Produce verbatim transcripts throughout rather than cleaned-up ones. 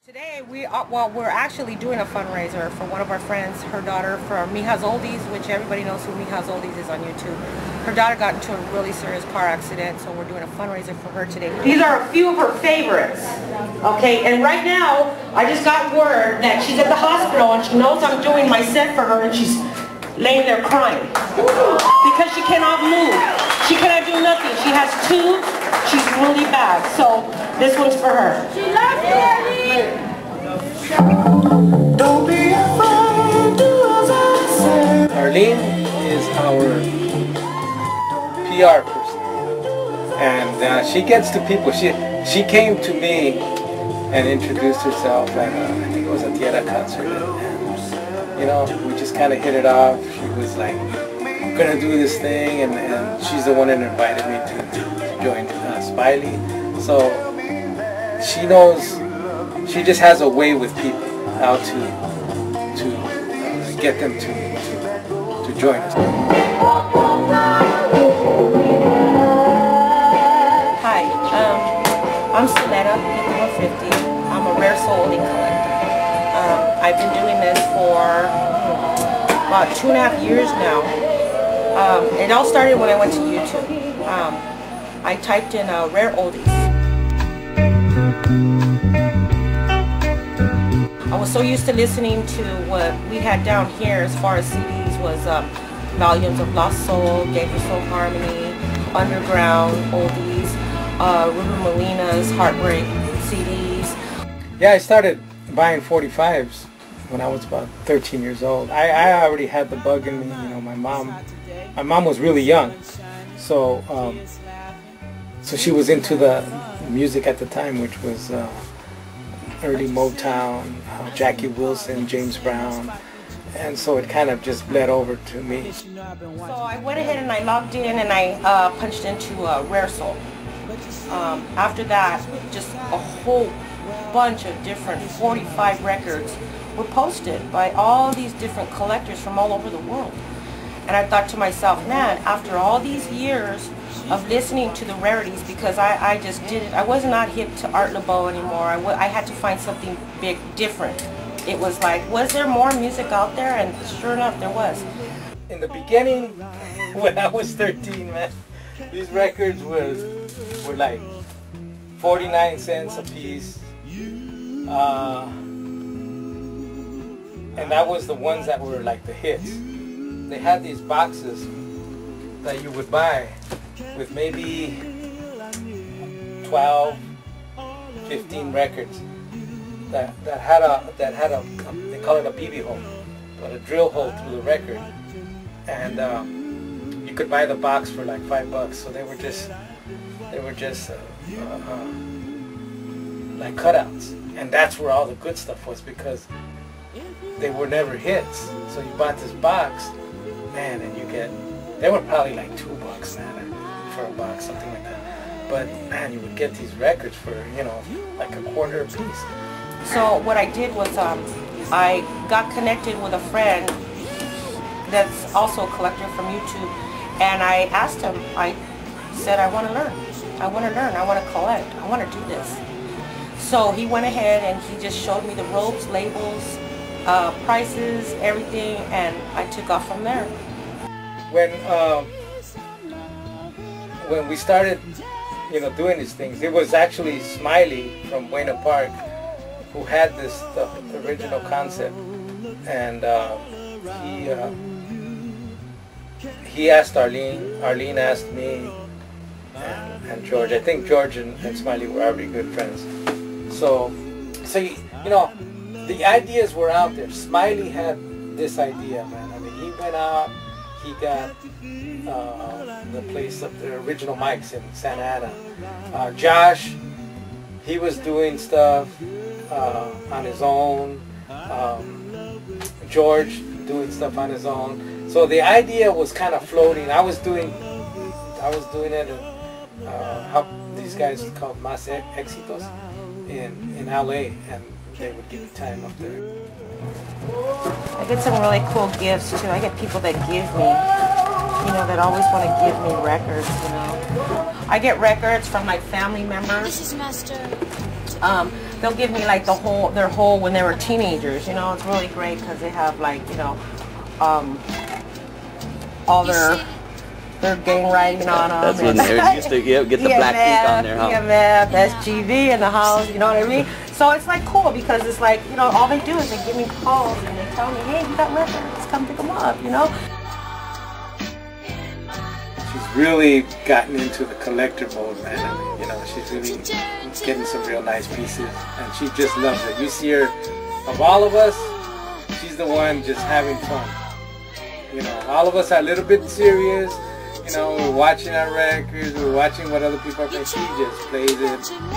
Today we are, well, we're actually doing a fundraiser for one of our friends, her daughter from Mija's Oldies, which everybody knows who Mija's Oldies is on YouTube. Her daughter got into a really serious car accident, so we're doing a fundraiser for her today. These are a few of her favorites, okay? And right now, I just got word that she's at the hospital and she knows I'm doing my set for her and she's laying there crying because she cannot move. She cannot do nothing. She has tubes. She's really bad. So this one's for her. She loves you. Don't be afraid, do as I say. Arlene is our P R person, and uh, she gets to people. She she came to me and introduced herself at uh, I think it was a Tierra concert, and, and you know, we just kind of hit it off. She was like, "I'm gonna do this thing," and, and she's the one that invited me to, to join uh, Smiley. So she knows. She just has a way with people, how to to uh, get them to, to to join us. Hi, um, I'm Sonetta, fifty-one fifty. I'm a rare soul oldie collector. Um, I've been doing this for about two and a half years now. Um, it all started when I went to YouTube. Um, I typed in uh, rare oldies. I was so used to listening to what we had down here as far as C Ds was um, volumes of Lost Soul, Dangerous Soul Harmony, Underground, Oldies, uh, Ruben Molina's Heartbreak C Ds. Yeah, I started buying forty-fives when I was about thirteen years old. I, I already had the bug in me. You know, my mom, my mom was really young, so um, so she was into the music at the time, which was uh, early Motown, uh, Jackie Wilson, James Brown, and so it kind of just bled over to me. So I went ahead and I logged in and I uh, punched into uh, Rare Soul. Um, after that, just a whole bunch of different forty-five records were posted by all these different collectors from all over the world. And I thought to myself, man, after all these years of listening to the rarities, because I, I just didn't, I was not hip to Art Laboe anymore. I, w I had to find something big, different. It was like, was there more music out there? And sure enough, there was. In the beginning, when I was thirteen, man, these records was were like forty-nine cents a piece. Uh, and that was the ones that were like the hits. They had these boxes that you would buy with maybe twelve, fifteen records that, that had a, that had a, they call it a B B hole, but a drill hole through the record. And uh, you could buy the box for like five bucks. So they were just, they were just uh, uh, uh, like cutouts. And that's where all the good stuff was, because they were never hits. So you bought this box, man, and you get, they were probably like two bucks, man, for a box, something like that. But man, you would get these records for, you know, like a quarter a piece. So what I did was um, I got connected with a friend that's also a collector from YouTube, and I asked him, I said, I want to learn. I want to learn. I want to collect. I want to do this. So he went ahead and he just showed me the ropes, labels, uh, prices, everything, and I took off from there. When um, when we started, you know, doing these things, it was actually Smiley from Buena Park who had this the original concept, and uh, he uh, he asked Arlene. Arlene asked me, and, and George. I think George and, and Smiley were already good friends. So, so you, you know, the ideas were out there. Smiley had this idea, man. I mean, he went out. He got uh, the place of the original mics in Santa Ana. Uh, Josh, he was doing stuff uh, on his own. Um, George doing stuff on his own. So the idea was kind of floating. I was doing, I was doing it. And, uh, how these guys called Mas Éxitos in in L A, and they would give me time up there. I get some really cool gifts too. I get people that give me you know, that always want to give me records, you know. I get records from like family members. This is Master. Um, they'll give me like the whole, their whole when they were teenagers, you know. It's really great because they have like, you know, um, all their their gang writing on them. That's when they used to get, get the black ink on there, huh? E M F, S G V in the house, you know what I mean? So it's like cool because it's like, you know, all they do is they give me calls and they tell me, hey, you got records, come pick them up, you know? She's really gotten into the collector mode, man. I mean, you know, she's really getting some real nice pieces and she just loves it. You see her, of all of us, she's the one just having fun. You know, all of us are a little bit serious. You know, we're watching our records, we're watching what other people are playing. She just plays it, and that's it.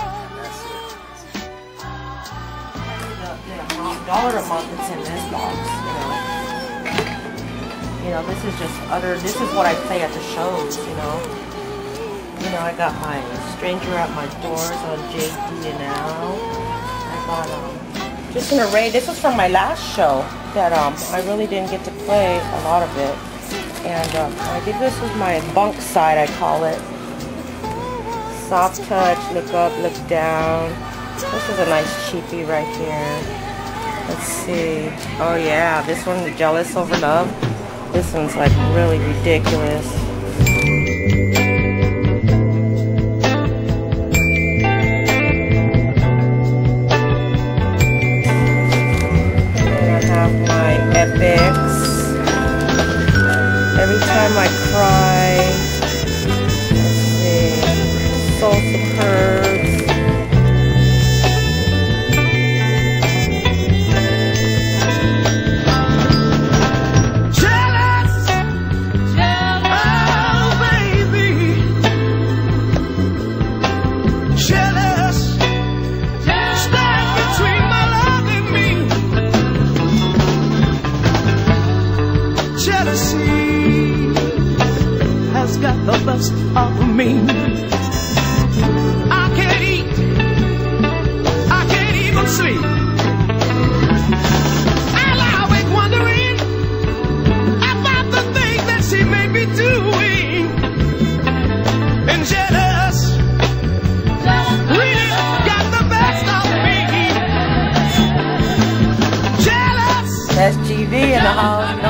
The dollar a month that's in this box, you know. You know, this is just utter, this is what I play at the shows, you know. You know, I got my Stranger at My Doors on J D and L. I got um, just an array. This was from my last show that um, I really didn't get to play a lot of it. And um, I did this with my bunk side, I call it. Soft touch, look up, look down. This is a nice cheapie right here. Let's see. Oh yeah, this one, Jealous Over Love. This one's like really ridiculous. And I have my Epics. Every Time I Cry. Let's see. Soul Superbs. Jealous, oh baby, jealous, stand between my love and me. Jealousy has got the best of me. I can't eat, I can't even sleep. I lie awake wondering about the things that she may be doing. And jealous really got the best of me. Jealous. S G V in the house.